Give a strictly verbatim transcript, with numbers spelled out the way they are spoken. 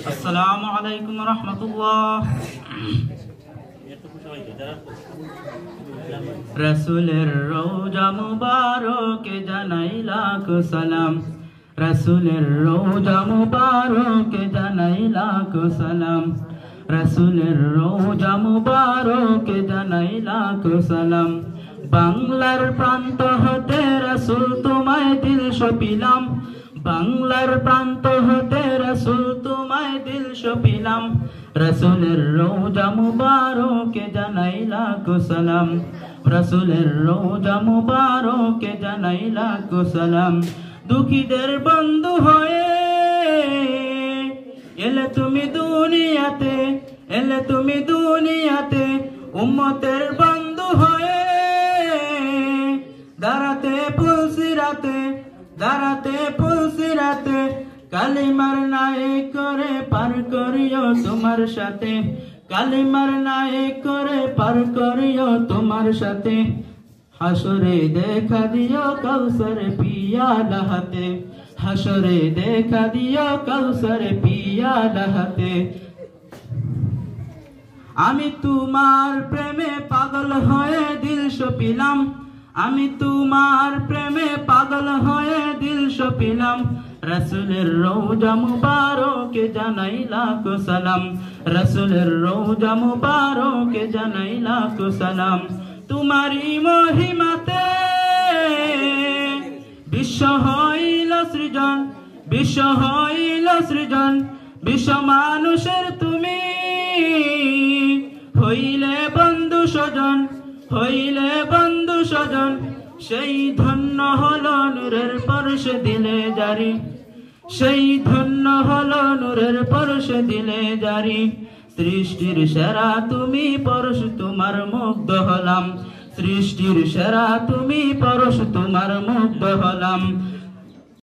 আসসালামু আলাইকুম রহমতুল্লাহ। রসুলের রওজা মুবারকে জানাই লাখ সালাম, রসুলের রওজা মুবারকে জানাই লাখ সালাম, রসুলের রওজা মুবারকে জানাই লাখ সালাম। বাংলার প্রান্ত হতে রসুল তোমায় দিল সপিলাম, বাংলার প্রান্ত হতে রসুল তোমায় দিল সপিলাম, রসুলের রওজা মুবারকে জানাই লাখ সালাম, রসুলের রওজা মুবারকে জানাই লাখ সালাম। দুঃখীদের বন্ধু হয়ে এলে তুমি দুনিয়াতে, এলে তুমি দুনিয়াতে, উম্মতের বন্ধু হয়ে দাঁড়াতে পুলসিরাতে, দাঁড়াতে পুলসিরাতে, কালিমার নাই করে পার করিও তোমার সাথে, কালিমার নাই করে পার করিও তোমার সাথে। হাসরে দেখা দিও কাউসার পিয়ালা হাতে, হাসরে দেখা দিও কাউসার পিয়ালা হাতে। আমি তোমার প্রেমে পাগল হয়ে দিল সপিলাম, আমি তোমার প্রেমে পাগল হয়ে দিল সপিলাম, রসুলের রওজা মুবারকে জানাই লাখ সালাম, রসুলের রওজা মুবারকে জানাই লাখ সালাম। তোমারি মহিমাতে বিশ্ব হইল সৃজন, বিশ্ব হইল সৃজন, বিশ্ব মানুষের তুমি হইলে বন্ধু স্বজন, হইলে বন্ধু স্বজন। সেই ধন্য হলো নূরের পরশ দিলে জারি, সেই ধন্য হলো নূরের পরশ দিলে জারি। সৃষ্টির সেরা তুমি পরশ তোমার মুগ্ধ হলাম, সৃষ্টির সেরা তুমি পরশ তোমার মুগ্ধ হলাম।